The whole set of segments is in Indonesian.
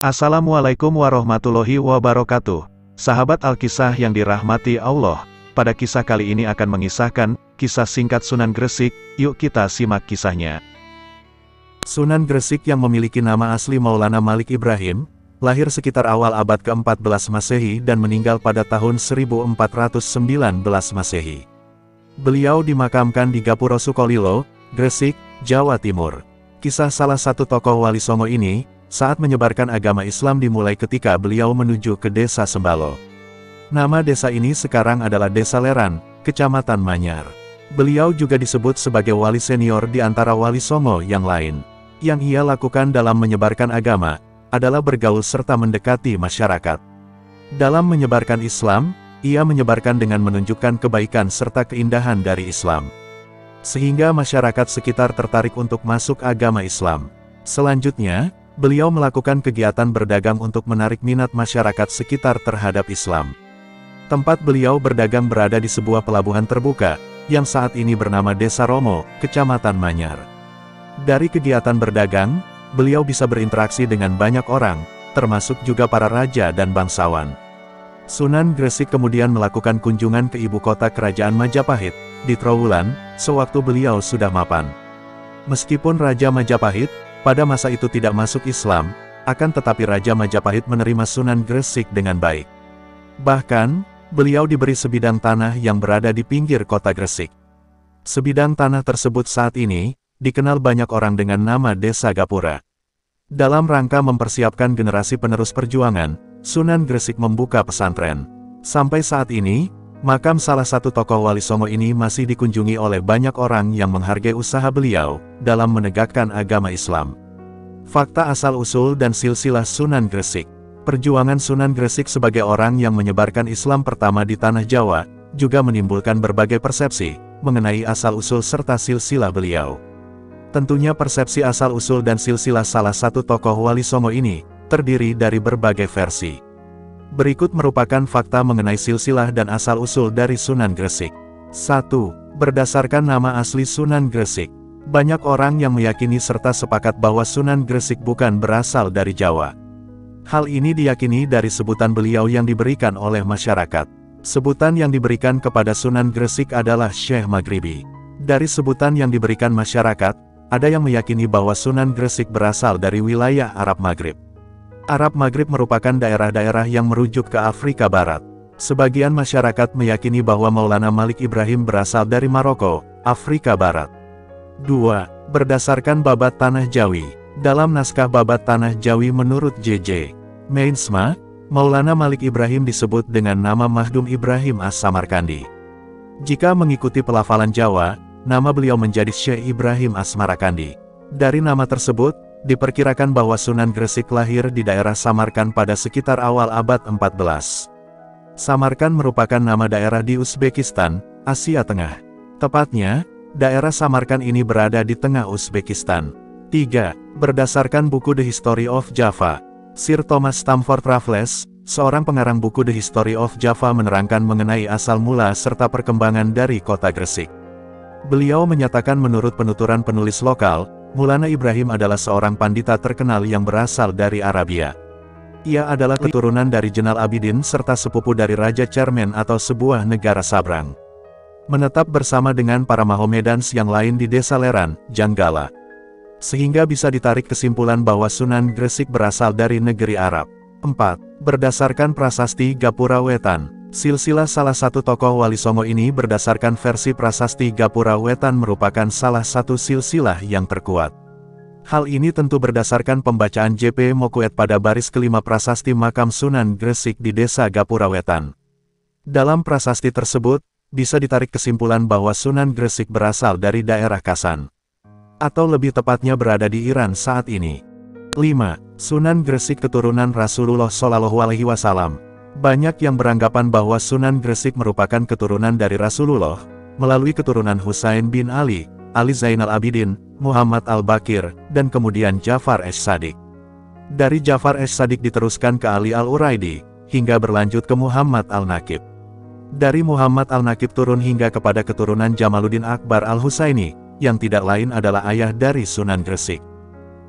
Assalamualaikum warahmatullahi wabarakatuh. Sahabat Alkisah yang dirahmati Allah, pada kisah kali ini akan mengisahkan kisah singkat Sunan Gresik. Yuk kita simak kisahnya. Sunan Gresik yang memiliki nama asli Maulana Malik Ibrahim, lahir sekitar awal abad ke-14 Masehi dan meninggal pada tahun 1419 Masehi. Beliau dimakamkan di Gapura Sukolilo, Gresik, Jawa Timur. Kisah salah satu tokoh Wali Songo ini, saat menyebarkan agama Islam dimulai ketika beliau menuju ke desa Sembalo. Nama desa ini sekarang adalah Desa Leran, Kecamatan Manyar. Beliau juga disebut sebagai wali senior di antara Wali Songo yang lain. Yang ia lakukan dalam menyebarkan agama, adalah bergaul serta mendekati masyarakat. Dalam menyebarkan Islam, ia menyebarkan dengan menunjukkan kebaikan serta keindahan dari Islam. Sehingga masyarakat sekitar tertarik untuk masuk agama Islam. Selanjutnya, beliau melakukan kegiatan berdagang untuk menarik minat masyarakat sekitar terhadap Islam. Tempat beliau berdagang berada di sebuah pelabuhan terbuka, yang saat ini bernama Desa Romo, Kecamatan Manyar. Dari kegiatan berdagang, beliau bisa berinteraksi dengan banyak orang, termasuk juga para raja dan bangsawan. Sunan Gresik kemudian melakukan kunjungan ke ibu kota kerajaan Majapahit, di Trowulan, sewaktu beliau sudah mapan. Meskipun Raja Majapahit, pada masa itu tidak masuk Islam, akan tetapi Raja Majapahit menerima Sunan Gresik dengan baik. Bahkan, beliau diberi sebidang tanah yang berada di pinggir kota Gresik. Sebidang tanah tersebut saat ini, dikenal banyak orang dengan nama Desa Gapura. Dalam rangka mempersiapkan generasi penerus perjuangan, Sunan Gresik membuka pesantren. Sampai saat ini, makam salah satu tokoh Wali Songo ini masih dikunjungi oleh banyak orang yang menghargai usaha beliau dalam menegakkan agama Islam. Fakta asal-usul dan silsilah Sunan Gresik. Perjuangan Sunan Gresik sebagai orang yang menyebarkan Islam pertama di tanah Jawa, juga menimbulkan berbagai persepsi mengenai asal-usul serta silsilah beliau. Tentunya persepsi asal-usul dan silsilah salah satu tokoh Wali Songo ini, terdiri dari berbagai versi. Berikut merupakan fakta mengenai silsilah dan asal-usul dari Sunan Gresik. 1. Berdasarkan nama asli Sunan Gresik. Banyak orang yang meyakini serta sepakat bahwa Sunan Gresik bukan berasal dari Jawa. Hal ini diyakini dari sebutan beliau yang diberikan oleh masyarakat. Sebutan yang diberikan kepada Sunan Gresik adalah Syekh Maghribi. Dari sebutan yang diberikan masyarakat, ada yang meyakini bahwa Sunan Gresik berasal dari wilayah Arab Maghrib. Arab Maghrib merupakan daerah-daerah yang merujuk ke Afrika Barat. Sebagian masyarakat meyakini bahwa Maulana Malik Ibrahim berasal dari Maroko, Afrika Barat. 2. Berdasarkan Babat Tanah Jawi. Dalam naskah Babat Tanah Jawi menurut J.J. Meinsma, Maulana Malik Ibrahim disebut dengan nama Mahdum Ibrahim As-Samarkandi. Jika mengikuti pelafalan Jawa, nama beliau menjadi Syekh Ibrahim As-Samarkandi. Dari nama tersebut, diperkirakan bahwa Sunan Gresik lahir di daerah Samarkand pada sekitar awal abad 14. Samarkand merupakan nama daerah di Uzbekistan, Asia Tengah. Tepatnya, daerah Samarkand ini berada di tengah Uzbekistan. 3. Berdasarkan buku The History of Java, Sir Thomas Stamford Raffles, seorang pengarang buku The History of Java menerangkan mengenai asal mula serta perkembangan dari kota Gresik. Beliau menyatakan menurut penuturan penulis lokal, Maulana Ibrahim adalah seorang pandita terkenal yang berasal dari Arabia. Ia adalah keturunan dari Jenal Abidin serta sepupu dari Raja Cermen atau sebuah negara Sabrang. Menetap bersama dengan para Mahomedans yang lain di Desa Leran, Janggala. Sehingga bisa ditarik kesimpulan bahwa Sunan Gresik berasal dari negeri Arab. 4. Berdasarkan prasasti Gapura Wetan. Silsilah salah satu tokoh Wali Songo ini berdasarkan versi prasasti Gapura Wetan merupakan salah satu silsilah yang terkuat. Hal ini tentu berdasarkan pembacaan J.P. Mokuet pada baris kelima prasasti makam Sunan Gresik di desa Gapura Wetan. Dalam prasasti tersebut, bisa ditarik kesimpulan bahwa Sunan Gresik berasal dari daerah Kasan. Atau lebih tepatnya berada di Iran saat ini. 5. Sunan Gresik keturunan Rasulullah Shallallahu Alaihi Wasallam. Banyak yang beranggapan bahwa Sunan Gresik merupakan keturunan dari Rasulullah, melalui keturunan Husain bin Ali, Ali Zainal Abidin, Muhammad Al-Bakir, dan kemudian Jafar Es-Sadiq. Dari Jafar Es-Sadiq diteruskan ke Ali Al-Uraidi, hingga berlanjut ke Muhammad Al-Naqib. Dari Muhammad Al-Naqib turun hingga kepada keturunan Jamaluddin Akbar Al-Husaini, yang tidak lain adalah ayah dari Sunan Gresik.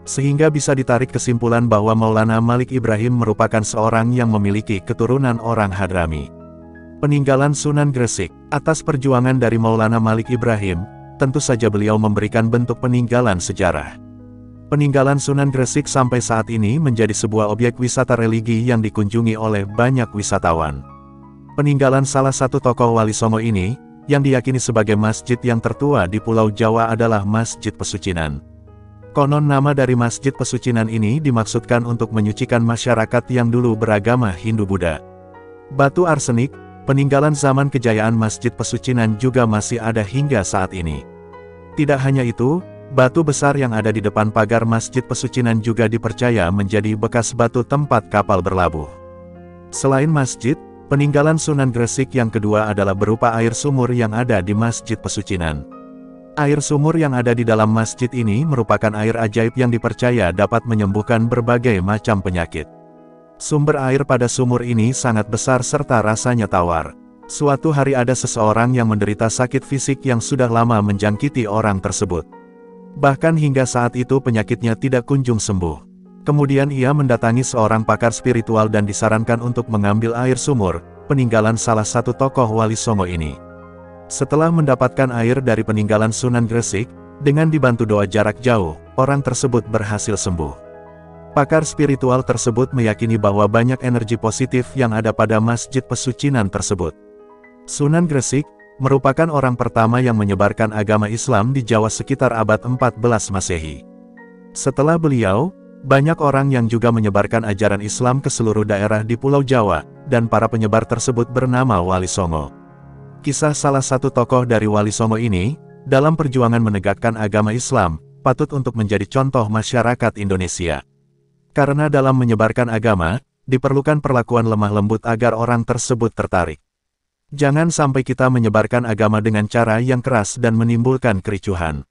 Sehingga bisa ditarik kesimpulan bahwa Maulana Malik Ibrahim merupakan seorang yang memiliki keturunan orang Hadrami. Peninggalan Sunan Gresik. Atas perjuangan dari Maulana Malik Ibrahim, tentu saja beliau memberikan bentuk peninggalan sejarah. Peninggalan Sunan Gresik sampai saat ini menjadi sebuah objek wisata religi yang dikunjungi oleh banyak wisatawan. Peninggalan salah satu tokoh Wali Songo ini, yang diyakini sebagai masjid yang tertua di Pulau Jawa adalah Masjid Pesucinan. Konon nama dari Masjid Pesucinan ini dimaksudkan untuk menyucikan masyarakat yang dulu beragama Hindu-Buddha. Batu arsenik, peninggalan zaman kejayaan Masjid Pesucinan juga masih ada hingga saat ini. Tidak hanya itu, batu besar yang ada di depan pagar Masjid Pesucinan juga dipercaya menjadi bekas batu tempat kapal berlabuh. Selain masjid, peninggalan Sunan Gresik yang kedua adalah berupa air sumur yang ada di Masjid Pesucinan. Air sumur yang ada di dalam masjid ini merupakan air ajaib yang dipercaya dapat menyembuhkan berbagai macam penyakit. Sumber air pada sumur ini sangat besar serta rasanya tawar. Suatu hari ada seseorang yang menderita sakit fisik yang sudah lama menjangkiti orang tersebut. Bahkan hingga saat itu penyakitnya tidak kunjung sembuh. Kemudian ia mendatangi seorang pakar spiritual dan disarankan untuk mengambil air sumur, peninggalan salah satu tokoh Wali Songo ini. Setelah mendapatkan air dari peninggalan Sunan Gresik, dengan dibantu doa jarak jauh, orang tersebut berhasil sembuh. Pakar spiritual tersebut meyakini bahwa banyak energi positif yang ada pada Masjid Pesucinan tersebut. Sunan Gresik merupakan orang pertama yang menyebarkan agama Islam di Jawa sekitar abad 14 Masehi. Setelah beliau, banyak orang yang juga menyebarkan ajaran Islam ke seluruh daerah di Pulau Jawa, dan para penyebar tersebut bernama Wali Songo. Kisah salah satu tokoh dari Wali Songo ini, dalam perjuangan menegakkan agama Islam, patut untuk menjadi contoh masyarakat Indonesia. Karena dalam menyebarkan agama, diperlukan perlakuan lemah lembut agar orang tersebut tertarik. Jangan sampai kita menyebarkan agama dengan cara yang keras dan menimbulkan kericuhan.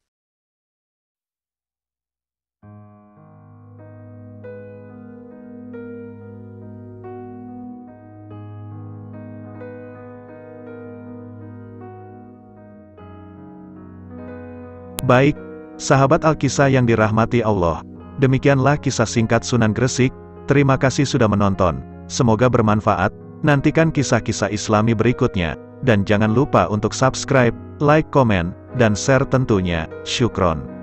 Baik, sahabat Alkisah yang dirahmati Allah, demikianlah kisah singkat Sunan Gresik. Terima kasih sudah menonton, semoga bermanfaat. Nantikan kisah-kisah Islami berikutnya, dan jangan lupa untuk subscribe, like, komen, dan share tentunya. Syukron.